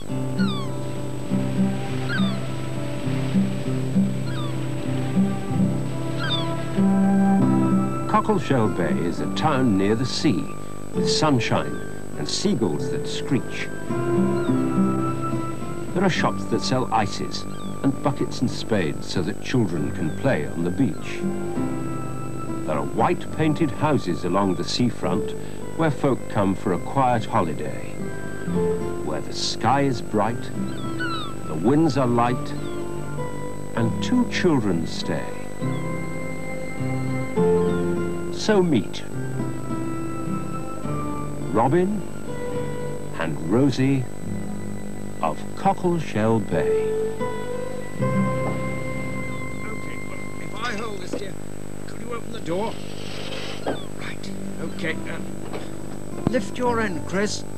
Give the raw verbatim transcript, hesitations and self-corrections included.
Cockleshell Bay is a town near the sea, with sunshine and seagulls that screech. There are shops that sell ices and buckets and spades so that children can play on the beach. There are white-painted houses along the seafront where folk come for a quiet holiday, where the sky is bright, the winds are light, and two children stay. So meet Robin and Rosie of Cockleshell Bay. Okay, well, if I hold this here, could you open the door? Right, okay. Uh, lift your end, Chris.